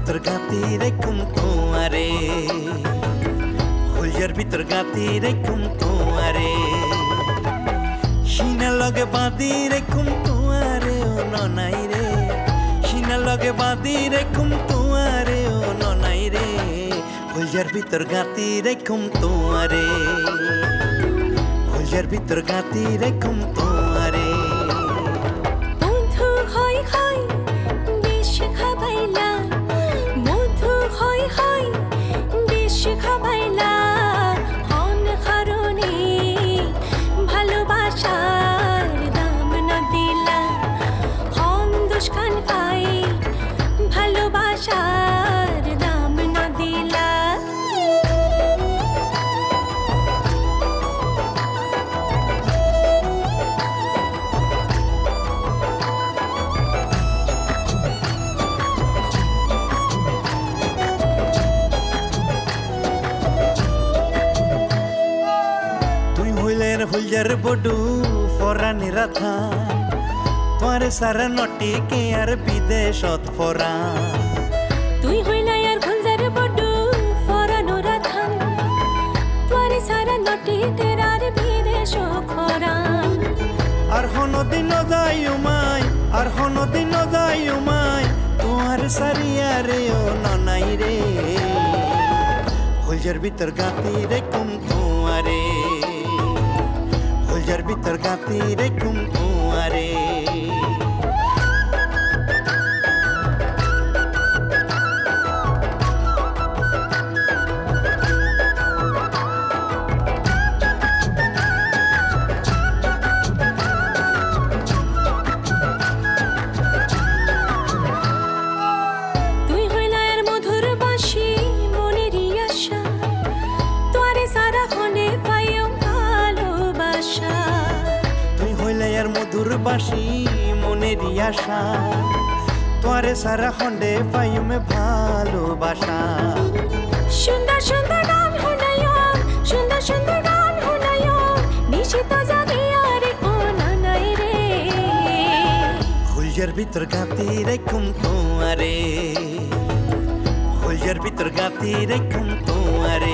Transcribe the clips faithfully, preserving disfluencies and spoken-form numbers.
ভিতর গাতি রেখুম তোমারে ফুলজার ভিতর গাতি রেখুম তোমারে সিনা লগে বাঁধি রেখুম তোমারে ও ননাই রে সিনা লগে বাঁধি রেখুম তোমারে ও ননাই রে ফুলজার ভিতর গাতি রেখুম তোমারে ফুলজার ভিতর গাতি রেখুম তোমারে বন্ধু হয় হয় বেশ খাবাইলা বন্ধু হয় হয় বেশ খাবাইলা হন কারণে ভালোবাসার দাম না দিলা হন দুষ্কান পাই ভালোবাসার দাম না দিলা ফুলজার বডু ফরানি রাথা তোমার সারা নটি কে আর বিদেশত ফরা তুই হইলা আর ফুলজার বডু ফরানো রাথা তোমার সারা নটি কে আর বিদেশ খরা আর হনদিন যাইউমাই আর হনদিন যাইউমাই তোমার সারিয়া রে ও ননাই রে ফুলজার ভিতর গাতি রেখুম তোমারে ফুলজার ভিতর গাতি রেখুম তোমারে তুই হইলা আর মধুর বাঁশি মনেরই আশা তোরে সারা হনে পাইও ভালোবাসা তুই হইলে আর মধুর বাঁশি মনেরই আশা তোরে সারা খন্ডে পাইমে ভালোবাসা সুন্দর সুন্দর গান শুনাইও সুন্দর সুন্দর গান শুনাইও নিশিত যাবে আর কোনা নাই রে ফুলজার ভিতর গাতি রেখুম তোমারে ফুলজার ভিতর গাতি রেখুম তোমারে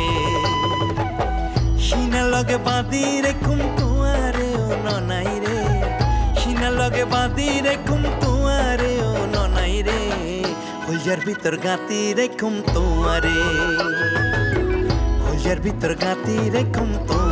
সিনা লগে বাঁধি রেখুম তোমারে ও ননাই রে সিনা লগে বাঁধি রেখুম তোমারে ও ননাই রে ফুলজার ভিতর গাতি রেখুম তোমারে ফুলজার ভিতর গাতি রেখুম তোমারে।